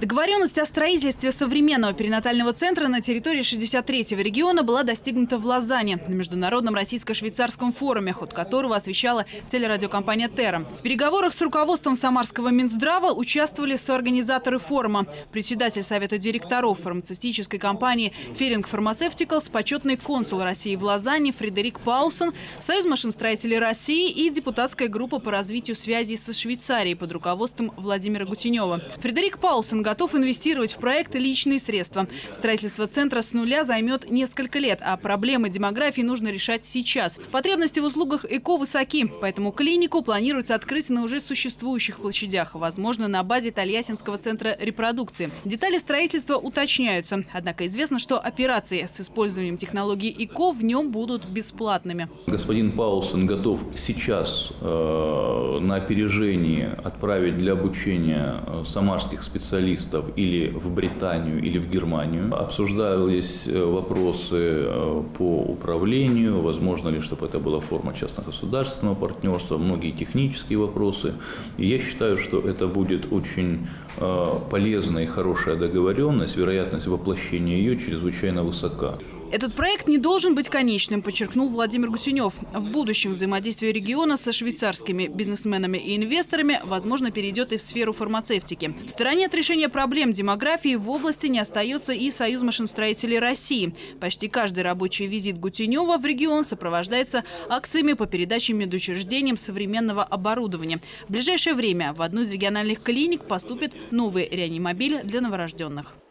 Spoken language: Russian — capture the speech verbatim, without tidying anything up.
Договоренность о строительстве современного перинатального центра на территории шестьдесят третьего региона была достигнута в Лозанне на международном российско-швейцарском форуме, ход которого освещала телерадиокомпания «Терра». В переговорах с руководством Самарского Минздрава участвовали соорганизаторы форума, председатель Совета директоров фармацевтической компании «Феринг Фармацевтикалс», почетный консул России в Лозанне Фредерик Паулсон, Союз машиностроителей России и депутатская группа по развитию связей со Швейцарией под руководством Владимира Гутенева. Фредерик Паулсон готов инвестировать в проект личные средства. Строительство центра с нуля займет несколько лет, а проблемы демографии нужно решать сейчас. Потребности в услугах ЭКО высоки, поэтому клинику планируется открыть на уже существующих площадях, возможно, на базе Тольяттинского центра репродукции. Детали строительства уточняются, однако известно, что операции с использованием технологии ЭКО в нем будут бесплатными. Господин Паулсон готов сейчас э, на опережении отправить для обучения самарских специалистов или в Британию, или в Германию. Обсуждались вопросы по управлению, возможно ли, чтобы это была форма частно-государственного партнерства, многие технические вопросы. И я считаю, что это будет очень полезная и хорошая договоренность, вероятность воплощения ее чрезвычайно высока. Этот проект не должен быть конечным, подчеркнул Владимир Гутенев. В будущем взаимодействие региона со швейцарскими бизнесменами и инвесторами, возможно, перейдет и в сферу фармацевтики. В стороне от решения проблем демографии в области не остается и Союз машиностроителей России. Почти каждый рабочий визит Гутенева в регион сопровождается акциями по передаче медучреждениям современного оборудования. В ближайшее время в одну из региональных клиник поступит новый реанимобиль для новорожденных.